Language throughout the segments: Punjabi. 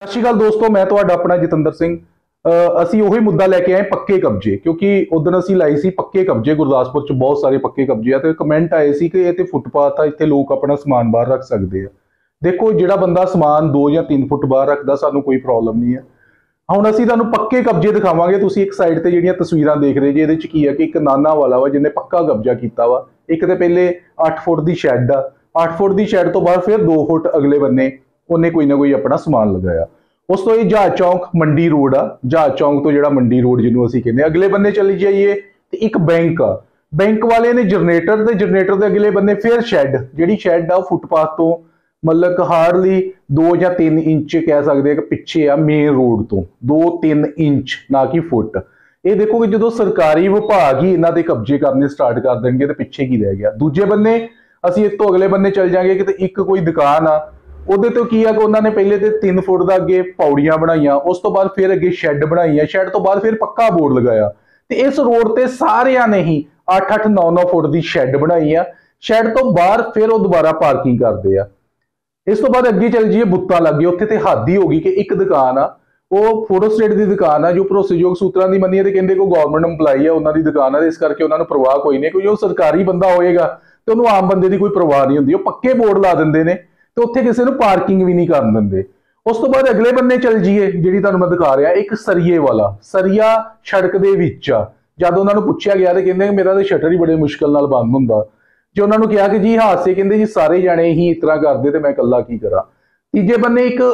ਸਤਿ ਸ਼੍ਰੀ ਅਕਾਲ ਦੋਸਤੋ, ਮੈਂ ਤੁਹਾਡਾ ਆਪਣਾ ਜਤਿੰਦਰ ਸਿੰਘ। ਅਸੀਂ ਉਹੀ ਮੁੱਦਾ ਲੈ ਕੇ ਆਏ ਪੱਕੇ ਕਬਜ਼ੇ, ਕਿਉਂਕਿ ਉਦੋਂ ਅਸੀਂ ਲਾਈ ਸੀ ਪੱਕੇ ਕਬਜ਼ੇ। ਗੁਰਦਾਸਪੁਰ ਚ ਬਹੁਤ ਸਾਰੇ ਪੱਕੇ ਕਬਜ਼ੇ ਆ ਤੇ ਕਮੈਂਟ ਆਏ ਸੀ ਕਿ ਇਹ ਤੇ ਫੁੱਟਪਾਥ ਆ, ਇੱਥੇ ਲੋਕ ਆਪਣਾ ਸਮਾਨ ਬਾਹਰ ਰੱਖ ਸਕਦੇ ਆ। ਦੇਖੋ, ਜਿਹੜਾ ਬੰਦਾ ਸਮਾਨ 2 ਜਾਂ 3 ਫੁੱਟ ਬਾਹਰ ਰੱਖਦਾ, ਸਾਨੂੰ ਕੋਈ ਪ੍ਰੋਬਲਮ ਨਹੀਂ ਹੈ। ਹੁਣ ਅਸੀਂ ਤੁਹਾਨੂੰ ਪੱਕੇ ਕਬਜ਼ੇ ਦਿਖਾਵਾਂਗੇ। ਤੁਸੀਂ ਇੱਕ ਸਾਈਡ ਤੇ ਜਿਹੜੀਆਂ ਤਸਵੀਰਾਂ ਦੇਖ ਰਹੇ ਜੀ, ਇਹਦੇ ਚ ਕੀ ਹੈ ਕਿ ਇੱਕ ਨਾਨਾ ਵਾਲਾ ਵਾ ਜਿਹਨੇ ਪੱਕਾ ਕਬਜ਼ਾ ਕੀਤਾ ਵਾ। ਇੱਕ ਤੇ ਪਹਿਲੇ 8 ਫੁੱਟ ਦੀ ਸ਼ੈੱਡ ਆ, 8 ਫੁੱਟ ਦੀ ਸ਼ੈੱਡ ਤੋਂ ਬਾਅਦ ਫਿਰ 2 ਫੁੱਟ ਅਗਲੇ ਬੰਨੇ ਉਹਨੇ ਕੋਈ ਨਾ ਕੋਈ ਆਪਣਾ ਸਮਾਨ ਲਗਾਇਆ। ਉਸ ਤੋਂ ਇਹ ਜਹਾਜ਼ ਚੌਂਕ ਮੰਡੀ ਰੋਡ ਆ, ਜਹਾਜ਼ ਚੌਂਕ ਤੋਂ ਜਿਹੜਾ ਮੰਡੀ ਰੋਡ ਜਿਹਨੂੰ ਅਸੀਂ ਕਹਿੰਦੇ, ਅਗਲੇ ਬੰਨੇ ਚਲੀ ਜਾਈਏ ਤੇ ਇੱਕ ਬੈਂਕ ਆ। ਬੈਂਕ ਵਾਲੇ ਨੇ ਜਨਰੇਟਰ ਤੇ ਜਨਰੇਟਰ ਦੇ ਅਗਲੇ ਬੰਨੇ ਫਿਰ ਸ਼ੈੱਡ, ਜਿਹੜੀ ਸ਼ੈੱਡ ਆ ਉਹ ਫੁੱਟਪਾਥ ਤੋਂ ਮਤਲਬ ਹਾਰਡਲੀ 2 ਜਾਂ 3 ਇੰਚ ਕਹਿ ਸਕਦੇ ਆ ਕਿ ਪਿੱਛੇ ਆ ਮੇਨ ਰੋਡ ਤੋਂ, 2-3 ਇੰਚ, ਨਾ ਕਿ ਫੁੱਟ। ਇਹ ਦੇਖੋ ਕਿ ਜਦੋਂ ਸਰਕਾਰੀ ਵਿਭਾਗ ਹੀ ਇਹਨਾਂ ਦੇ ਕਬਜ਼ੇ ਕਰਨੇ ਸਟਾਰਟ ਕਰ ਦੇਣਗੇ ਤੇ ਪਿੱਛੇ ਕੀ ਰਹਿ ਗਿਆ। ਦੂਜੇ ਬੰਨੇ ਅਸੀਂ ਇਸ ਤੋਂ ਅਗਲੇ ਬੰਨੇ ਚੱਲ ਜਾਾਂਗੇ ਕਿ ਇੱਕ ਕੋਈ ਦੁਕਾਨ ਆ, ਉਹਦੇ ਤੋਂ ਕੀ ਆ ਕਿ ਉਹਨਾਂ ਨੇ ਪਹਿਲੇ ਤੇ 3 ਫੁੱਟ ਦਾ ਅੱਗੇ ਪੌੜੀਆਂ ਬਣਾਈਆਂ, ਉਸ ਤੋਂ ਬਾਅਦ ਫਿਰ ਅੱਗੇ ਸ਼ੈੱਡ ਬਣਾਈਆਂ, ਸ਼ੈੱਡ ਤੋਂ ਬਾਅਦ ਫਿਰ ਪੱਕਾ ਬੋਰਡ ਲਗਾਇਆ। ਤੇ ਇਸ ਰੋਡ ਤੇ ਸਾਰਿਆਂ ਨੇ ਹੀ 8-8, 9-9 ਫੁੱਟ ਦੀ ਸ਼ੈੱਡ ਬਣਾਈ ਆ। ਸ਼ੈੱਡ ਤੋਂ ਬਾਹਰ ਫਿਰ ਉਹ ਦੁਬਾਰਾ ਪਾਰਕਿੰਗ ਕਰਦੇ ਆ। ਇਸ ਤੋਂ ਬਾਅਦ ਅੱਗੇ ਚੱਲ ਜਾਈਏ ਬੁੱਤਾਂ ਲੱਗੇ, ਉੱਥੇ ਤੇ ਹੱਦ ਹੀ ਹੋ ਗਈ ਕਿ ਇੱਕ ਦੁਕਾਨ ਆ, ਉਹ ਫੋਟੋਸਟੇਟ ਦੀ ਦੁਕਾਨ ਆ ਜੋ ਭਰੋਸੇਯੋਗ ਸੂਤਰਾਂ ਦੀ ਮੰਨੀਏ ਤੇ ਕਹਿੰਦੇ ਕੋਈ ਗਵਰਨਮੈਂਟ EMPLOYE ਆ, ਉਹਨਾਂ ਦੀ ਦੁਕਾਨ ਆ, ਇਸ ਕਰਕੇ ਉਹਨਾਂ ਨੂੰ ਪ੍ਰਵਾਹ ਕੋਈ ਨਹੀਂ। ਕੋਈ ਉਹ ਸਰਕਾਰੀ ਬੰਦਾ ਹੋਏਗਾ ਤੇ ਉਹਨੂੰ ਆਮ ਬੰਦੇ ਦੀ ਕੋਈ ਪ੍ਰਵਾਹ ਨਹੀਂ ਹੁੰਦੀ। ਉਹ ਪੱਕੇ ਬੋਰਡ ਲਾ ਦਿੰਦੇ ਨੇ ਤੇ ਉੱਥੇ ਕਿਸੇ ਨੂੰ ਪਾਰਕਿੰਗ ਵੀ ਨਹੀਂ ਕਰਨ ਦਿੰਦੇ। ਉਸ ਤੋਂ ਬਾਅਦ ਅਗਲੇ ਬੰਨੇ ਚੱਲ ਜਾਈਏ, ਜਿਹੜੀ ਤੁਹਾਨੂੰ ਮੈਂ ਦਿਖਾ ਰਿਹਾ, ਇੱਕ ਸਰੀਏ ਵਾਲਾ, ਸਰੀਆ ਸੜਕ ਦੇ ਵਿੱਚ ਆ। ਜਦ ਉਹਨਾਂ ਨੂੰ ਪੁੱਛਿਆ ਗਿਆ ਤੇ ਕਹਿੰਦੇ ਮੇਰਾ ਤਾਂ ਸ਼ਟਰ ਹੀ ਬੜੇ ਮੁਸ਼ਕਲ ਨਾਲ ਬੰਦ ਹੁੰਦਾ। ਜੇ ਉਹਨਾਂ ਨੂੰ ਕਿਹਾ ਕਿ ਜੀ ਹਾਦਸੇ, ਕਹਿੰਦੇ ਜੀ ਸਾਰੇ ਜਾਣੇ ਹੀ ਇਸ ਤਰ੍ਹਾਂ ਕਰਦੇ ਤੇ ਮੈਂ ਇਕੱਲਾ ਕੀ ਕਰਾਂ। ਤੀਜੇ ਬੰਨੇ ਇੱਕ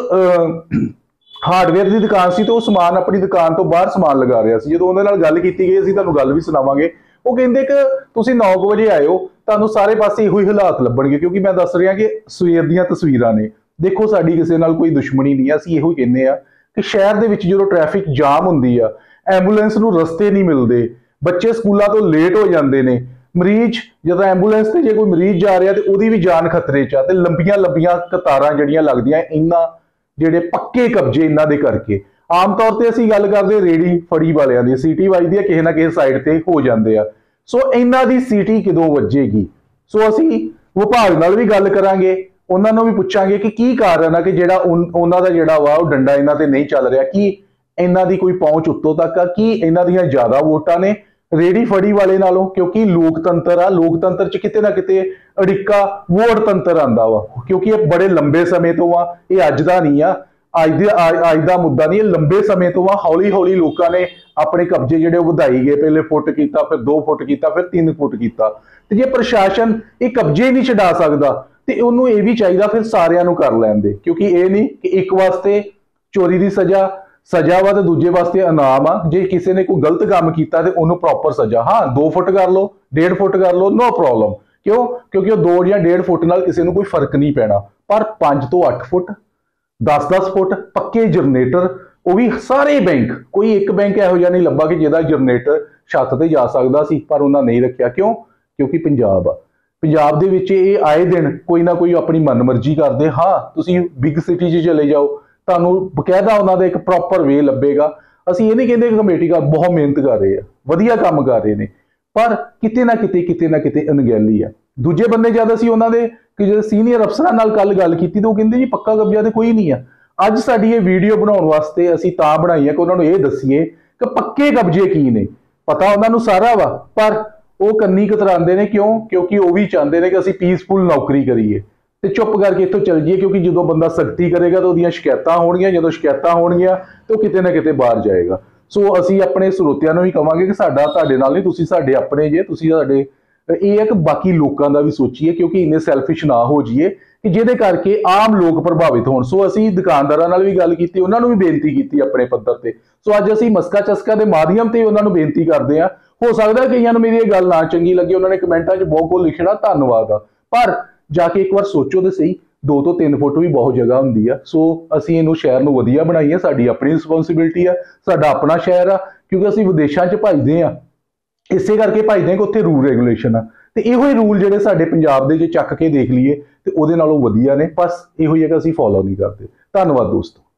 ਹਾਰਡਵੇਅਰ ਦੀ ਦੁਕਾਨ ਸੀ ਤੇ ਉਹ ਸਮਾਨ ਆਪਣੀ ਦੁਕਾਨ ਤੋਂ ਬਾਹਰ ਸਮਾਨ ਲਗਾ ਰਿਹਾ ਸੀ। ਜਦੋਂ ਉਹਨਾਂ ਨਾਲ ਗੱਲ ਕੀਤੀ ਗਈ, ਅਸੀਂ ਤੁਹਾਨੂੰ ਗੱਲ ਵੀ ਸੁਣਾਵਾਂਗੇ, ਉਹ ਕਹਿੰਦੇ ਕਿ ਤੁਸੀਂ 9 ਵਜੇ ਆਇਓ, ਤੁਹਾਨੂੰ ਸਾਰੇ ਪਾਸੇ ਇਹੋ ਹੀ ਹਾਲਾਤ ਲੱਭਣਗੇ। ਕਿਉਂਕਿ ਮੈਂ ਦੱਸ ਰਿਹਾ ਕਿ ਸਵੇਰ ਦੀਆਂ ਤਸਵੀਰਾਂ ਨੇ। ਦੇਖੋ, ਸਾਡੀ ਕਿਸੇ ਨਾਲ ਕੋਈ ਦੁਸ਼ਮਣੀ ਨਹੀਂ ਆ, ਅਸੀਂ ਇਹੋ ਕਹਿੰਦੇ ਆ ਕਿ ਸ਼ਹਿਰ ਦੇ ਵਿੱਚ ਜਦੋਂ ਟ੍ਰੈਫਿਕ ਜਾਮ ਹੁੰਦੀ ਆ, ਐਂਬੂਲੈਂਸ ਨੂੰ ਰਸਤੇ ਨਹੀਂ ਮਿਲਦੇ, ਬੱਚੇ ਸਕੂਲਾਂ ਤੋਂ ਲੇਟ ਹੋ ਜਾਂਦੇ ਨੇ, ਮਰੀਜ਼ ਜਦੋਂ ਐਂਬੂਲੈਂਸ ਤੇ ਜੇ ਕੋਈ ਮਰੀਜ਼ ਜਾ ਰਿਹਾ ਤੇ ਉਹਦੀ ਵੀ ਜਾਨ ਖਤਰੇ 'ਚ ਆ, ਤੇ ਲੰਬੀਆਂ ਲੰਬੀਆਂ ਕਤਾਰਾਂ ਜਿਹੜੀਆਂ ਲੱਗਦੀਆਂ ਇਹਨਾਂ ਜਿਹੜੇ ਪੱਕੇ ਕਬਜ਼ੇ ਇਹਨਾਂ ਦੇ ਕਰਕੇ। ਆਮ ਤੌਰ ਤੇ ਅਸੀਂ ਗੱਲ ਕਰਦੇ ਰੇੜੀ ਫੜੀ ਵਾਲਿਆਂ ਦੀ, ਸੀਟੀ ਵੱਜਦੀ ਆ ਕਿਸੇ ਨਾ ਕਿਸੇ ਸਾਈਡ ਤੇ ਹੋ ਜਾਂਦੇ ਆ। ਸੋ ਇਹਨਾਂ ਦੀ ਸੀਟੀ ਕਦੋਂ ਵੱਜੇਗੀ? ਸੋ ਅਸੀਂ ਵਿਭਾਗ ਨਾਲ ਵੀ ਗੱਲ ਕਰਾਂਗੇ, ਉਹਨਾਂ ਨੂੰ ਵੀ ਪੁੱਛਾਂਗੇ ਕਿ ਕੀ ਕਾਰਨ ਆ ਕਿ ਜਿਹੜਾ ਉਹਨਾਂ ਦਾ ਜਿਹੜਾ ਵਾ ਉਹ ਡੰਡਾ ਇਹਨਾਂ ਤੇ ਨਹੀਂ ਚੱਲ ਰਿਹਾ। ਕੀ ਇਹਨਾਂ ਦੀ ਕੋਈ ਪਹੁੰਚ ਉੱਤੋਂ ਤੱਕ ਆ? ਕੀ ਇਹਨਾਂ ਦੀਆਂ ਜ਼ਿਆਦਾ ਵੋਟਾਂ ਨੇ ਰੇੜੀ ਫੜੀ ਵਾਲੇ ਨਾਲੋਂ? ਕਿਉਂਕਿ ਲੋਕਤੰਤਰ ਆ, ਲੋਕਤੰਤਰ 'ਚ ਕਿਤੇ ਨਾ ਕਿਤੇ ਅੜਿੱਕਾ ਵੋਟ ਤੰਤਰ ਆਂਦਾ ਵਾ, ਕਿਉਂਕਿ ਇਹ ਬੜੇ ਲੰਬੇ ਸਮੇਂ ਤੋਂ ਆ, ਇਹ ਅੱਜ ਦਾ ਨਹੀਂ ਆ, ਅੱਜ ਦਾ ਮੁੱਦਾ ਨਹੀਂ, ਇਹ ਲੰਬੇ ਸਮੇਂ ਤੋਂ ਆ। ਹੌਲੀ ਹੌਲੀ ਲੋਕਾਂ ਨੇ ਆਪਣੇ ਕਬਜ਼ੇ ਜਿਹੜੇ ਵਧਾਈ ਗਏ, ਪਹਿਲੇ ਫੁੱਟ ਕੀਤਾ, ਫਿਰ 2 ਫੁੱਟ ਕੀਤਾ, ਫਿਰ 3 ਫੁੱਟ ਕੀਤਾ। ਤੇ ਜੇ ਪ੍ਰਸ਼ਾਸਨ ਇਹ ਕਬਜ਼ੇ ਨਹੀਂ ਛਡਾ ਸਕਦਾ ਤੇ ਉਹਨੂੰ ਇਹ ਵੀ ਚਾਹੀਦਾ ਫਿਰ ਸਾਰਿਆਂ ਨੂੰ ਕਰ ਲੈਣ ਦੇ, ਕਿਉਂਕਿ ਇਹ ਨਹੀਂ ਕਿ ਇੱਕ ਵਾਸਤੇ ਚੋਰੀ ਦੀ ਸਜ਼ਾ ਵਾ ਤੇ ਦੂਜੇ ਵਾਸਤੇ ਇਨਾਮ ਆ। ਜੇ ਕਿਸੇ ਨੇ ਕੋਈ ਗਲਤ ਕੰਮ ਕੀਤਾ ਤੇ ਉਹਨੂੰ ਪ੍ਰੋਪਰ ਸਜ਼ਾ। ਹਾਂ, 2 ਫੁੱਟ ਕਰ ਲਓ, 1.5 ਫੁੱਟ ਕਰ ਲਓ, ਨੋ ਪ੍ਰੋਬਲਮ। ਕਿਉਂ? ਕਿਉਂਕਿ ਉਹ 2 ਜਾਂ 1.5 ਫੁੱਟ ਨਾਲ ਕਿਸੇ ਨੂੰ ਕੋਈ ਫਰਕ ਨਹੀਂ ਪੈਣਾ। ਪਰ 5 ਤੋਂ 8 ਫੁੱਟ, 10-10 ਫੁੱਟ ਪੱਕੇ ਜਨਰੇਟਰ, ਉਹ ਵੀ ਸਾਰੇ ਬੈਂਕ, ਕੋਈ ਇੱਕ ਬੈਂਕ ਇਹੋ ਜਿਹਾ ਨਹੀਂ ਲੱਭਾ ਕਿ ਜਿਹਦਾ ਜਨਰੇਟਰ ਛੱਤ ਤੇ ਜਾ ਸਕਦਾ ਸੀ, ਪਰ ਉਹਨਾਂ ਨਹੀਂ ਰੱਖਿਆ। ਕਿਉਂ? ਕਿਉਂਕਿ ਪੰਜਾਬ ਆ, ਪੰਜਾਬ ਦੇ ਵਿੱਚ ਇਹ ਆਏ ਦਿਨ ਕੋਈ ਨਾ ਕੋਈ ਆਪਣੀ ਮਨਮਰਜ਼ੀ ਕਰਦੇ। ਹਾਂ, ਤੁਸੀਂ ਬਿਗ ਸਿਟੀ 'ਚ ਚਲੇ ਜਾਓ, ਤੁਹਾਨੂੰ ਬਕਾਇਦਾ ਉਹਨਾਂ ਦਾ ਇੱਕ ਪ੍ਰੋਪਰ ਵੇ ਲੱਭੇਗਾ। ਅਸੀਂ ਇਹ ਨਹੀਂ ਕਹਿੰਦੇ ਕਿ ਕਮੇਟੀਕਾਰ ਬਹੁਤ ਮਿਹਨਤ ਕਰ ਰਹੇ ਆ, ਵਧੀਆ ਕੰਮ ਕਰ ਰਹੇ ਨੇ, ਪਰ ਕਿਤੇ ਨਾ ਕਿਤੇ ਅਣਗਹਿਲੀ ਆ। ਦੂਜੇ ਬੰਦੇ ਜਦ ਅਸੀਂ ਉਹਨਾਂ ਦੇ ਜਿਹੜੇ ਸੀਨੀਅਰ ਅਫਸਰਾਂ ਨਾਲ ਕੱਲ ਗੱਲ ਕੀਤੀ ਤਾਂ ਉਹ ਕਹਿੰਦੇ ਜੀ ਪੱਕਾ ਕਬਜ਼ਾ ਤੇ ਕੋਈ ਨਹੀਂ ਆ। ਅੱਜ ਸਾਡੀ ਇਹ ਵੀਡੀਓ ਬਣਾਉਣ ਵਾਸਤੇ ਅਸੀਂ ਤਾਂ ਬਣਾਈ ਆ ਕਿ ਉਹਨਾਂ ਨੂੰ ਇਹ ਦੱਸੀਏ ਕਿ ਪੱਕੇ ਕਬਜ਼ੇ ਕੀ ਨੇ। ਪਤਾ ਉਹਨਾਂ ਨੂੰ ਸਾਰਾ ਵਾ, ਪਰ ਉਹ ਕੰਨੀ ਕਤਰਾਉਂਦੇ ਨੇ। ਕਿਉਂ? ਕਿਉਂਕਿ ਉਹ ਵੀ ਚਾਹੁੰਦੇ ਨੇ ਕਿ ਅਸੀਂ ਪੀਸਫੁਲ ਨੌਕਰੀ ਕਰੀਏ ਤੇ ਚੁੱਪ ਕਰਕੇ ਇੱਥੋਂ ਚੱਲ ਜਾਈਏ। ਕਿਉਂਕਿ ਜਦੋਂ ਬੰਦਾ ਸਖਤੀ ਕਰੇਗਾ ਤਾਂ ਉਹਦੀਆਂ ਸ਼ਿਕਾਇਤਾਂ ਹੋਣਗੀਆਂ, ਜਦੋਂ ਸ਼ਿਕਾਇਤਾਂ ਹੋਣਗੀਆਂ ਤਾਂ ਉਹ ਕਿਤੇ ਨਾ ਕਿਤੇ ਬਾਹਰ ਜਾਏਗਾ। ਸੋ ਅਸੀਂ ਆਪਣੇ ਸਰੋਤਿਆਂ ਨੂੰ ਵੀ ਕਵਾਂਗੇ ਕਿ ਸਾਡਾ ਤੁਹਾਡੇ ਨਾਲ ਨਹੀਂ, ਤੁਸੀਂ ਸਾਡੇ ਆਪਣੇ ਜੇ, ਤੁਸੀਂ ਸਾਡੇ। ਇਹ ਹੈ ਕਿ ਬਾਕੀ ਲੋਕਾਂ ਦਾ ਵੀ ਸੋਚੀਏ, ਕਿਉਂਕਿ ਇੰਨੇ ਸੈਲਫਿਸ਼ ਨਾ ਹੋ ਜਾਈਏ ਕਿ ਜਿਹਦੇ ਕਰਕੇ ਆਮ ਲੋਕ ਪ੍ਰਭਾਵਿਤ ਹੋਣ। ਸੋ ਅਸੀਂ ਦੁਕਾਨਦਾਰਾਂ ਨਾਲ ਵੀ ਗੱਲ ਕੀਤੀ, ਉਹਨਾਂ ਨੂੰ ਵੀ ਬੇਨਤੀ ਕੀਤੀ ਆਪਣੇ ਪੱਧਰ ਤੇ। ਸੋ ਅੱਜ ਅਸੀਂ ਮਸਕਾ ਚਸਕਾ ਦੇ ਮਾਧਿਅਮ ਤੇ ਉਹਨਾਂ ਨੂੰ ਬੇਨਤੀ ਕਰਦੇ ਹਾਂ। ਹੋ ਸਕਦਾ ਕਈਆਂ ਨੂੰ ਮੇਰੀ ਇਹ ਗੱਲ ਨਾ ਚੰਗੀ ਲੱਗੀ, ਉਹਨਾਂ ਨੇ ਕਮੈਂਟਾਂ 'ਚ ਬਹੁਤ ਕੁਝ ਲਿਖਣਾ, ਧੰਨਵਾਦ ਆ, ਪਰ ਜਾ ਕੇ ਇੱਕ ਵਾਰ ਸੋਚੋ ਤੇ ਸਹੀ। 2 ਤੋਂ 3 ਫੁੱਟ ਵੀ ਬਹੁਤ ਜਗ੍ਹਾ ਹੁੰਦੀ ਆ। ਸੋ ਅਸੀਂ ਇਹਨੂੰ ਸ਼ਹਿਰ ਨੂੰ ਵਧੀਆ ਬਣਾਈਏ, ਸਾਡੀ ਆਪਣੀ ਰਿਸਪੌਂਸਿਬਿਲਟੀ ਆ, ਸਾਡਾ ਆਪਣਾ ਸ਼ਹਿਰ ਆ। ਕਿਉਂਕਿ ਅਸੀਂ ਵਿਦੇਸ਼ਾਂ 'ਚ ਭਜਦੇ ਆ, ਇਸੇ ਕਰਕੇ ਭਜਦੇ ਕਿ ਉੱਥੇ ਰੂਲ ਰੈਗੂਲੇਸ਼ਨ ਆ, ਤੇ ਇਹੋ ਹੀ ਰੂਲ ਜਿਹੜੇ ਸਾਡੇ ਪੰਜਾਬ ਦੇ ਜੇ ਚੱਕ ਕੇ ਦੇਖ ਲਈਏ ਤੇ ਉਹਦੇ ਨਾਲੋਂ ਵਧੀਆ ਨੇ। ਬਸ ਇਹੋ ਹੀ ਹੈ ਕਿ ਅਸੀਂ ਫੋਲੋ ਨਹੀਂ ਕਰਦੇ। ਧੰਨਵਾਦ ਦੋਸਤੋ।